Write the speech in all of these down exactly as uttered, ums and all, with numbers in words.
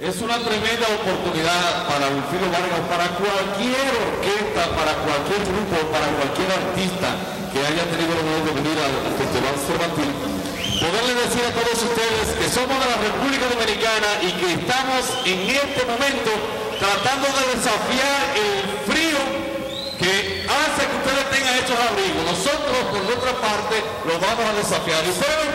Es una tremenda oportunidad para Wilfrido Vargas, para cualquier orquesta, para cualquier grupo, para cualquier artista que haya tenido el honor de venir al Festival Cervantil, poderle decir a todos ustedes que somos de la República Dominicana y que estamos en este momento tratando de desafiar el frío que hace que ustedes tengan hechos abrigos. Nosotros, por nuestra parte, los vamos a desafiar. ¿Y ustedes?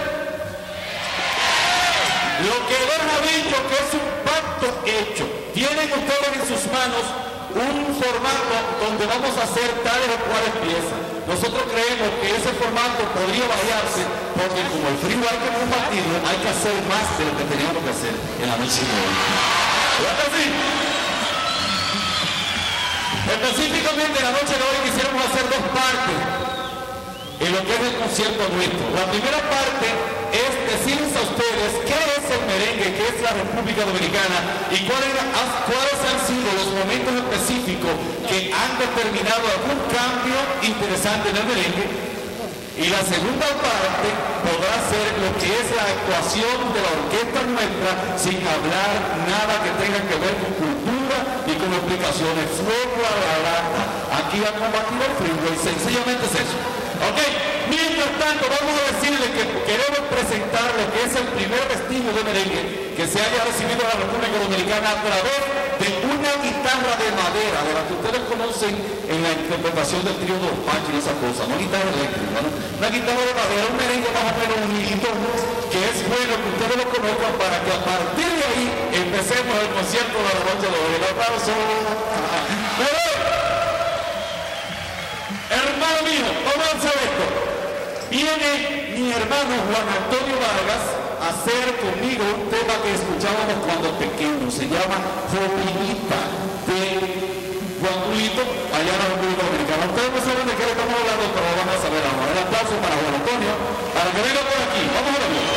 Lo que les ha dicho que es un pacto hecho. Tienen ustedes en sus manos un formato donde vamos a hacer tales o cuales piezas. Nosotros creemos que ese formato podría variarse porque como el frío hay que combatirlo, hay que hacer más de lo que teníamos que hacer en la noche de hoy. ¿Verdad que sí? Específicamente en la noche de hoy quisiéramos hacer dos partes en lo que es el concierto nuestro. La primera parte es decirles a ustedes qué es el merengue, qué es la República Dominicana y cuáles, cuáles han sido los momentos específicos que han determinado algún cambio interesante en el merengue. Y la segunda parte podrá ser lo que es la actuación de la orquesta nuestra sin hablar nada que tenga que ver con cultura y con explicaciones. Fuego a la lata. Aquí a combatir el frío y sencillamente es eso. Ok, mientras tanto vamos a decirles que queremos presentar lo que es el primer vestigio de merengue que se haya recibido en la República Dominicana a través de una guitarra de madera, de la que ustedes conocen en la interpretación del trío de los Panchos y esa cosa, no guitarra eléctrica, ¿no? Una guitarra de madera, un merengue más o menos unidito, que es bueno que ustedes lo conozcan para que a partir de ahí empecemos el concierto de la noche de hoy. Un aplauso. Pero, hermano mío, vamos a hacer esto. Viene mi hermano Juan Antonio Vargas a hacer conmigo un tema que escuchábamos cuando pequeños. Se llama Jovinita, de Juan Julito, allá en la República Dominicana. Ustedes no saben de qué le estamos hablando, pero lo van a saber ahora. Un aplauso para Juan Antonio, para que venga por aquí. Vamos a verlo.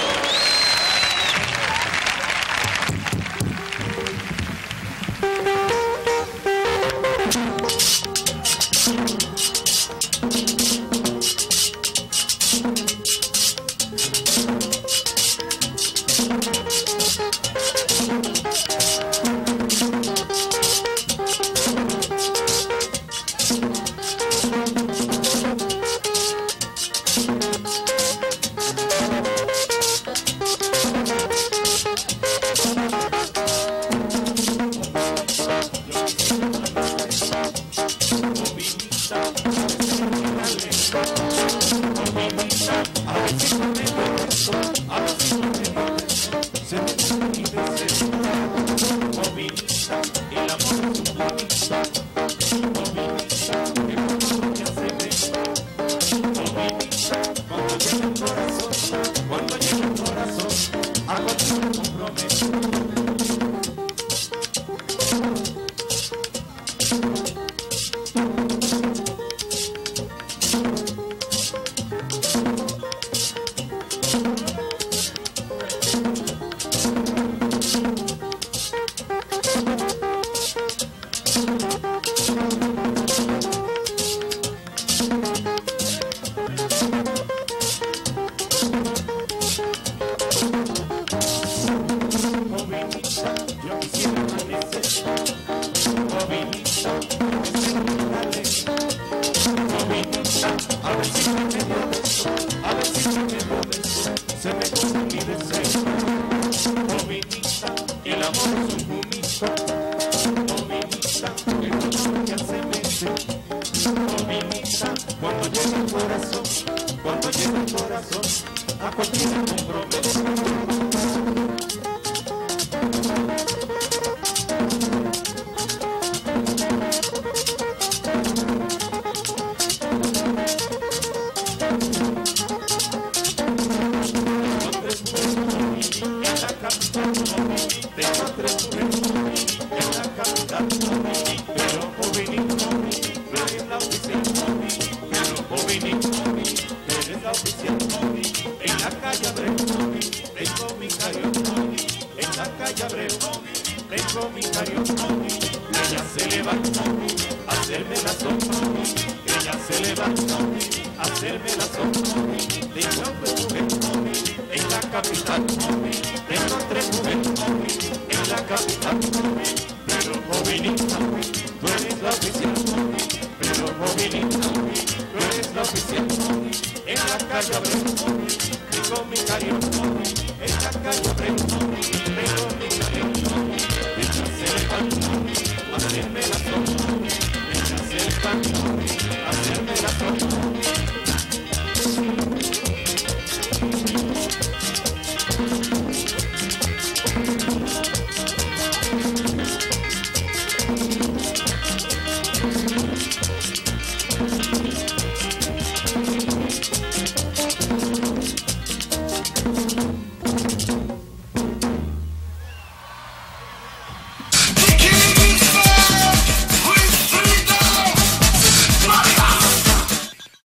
En la capital, tengo tres mujeres en la capital. Gracias.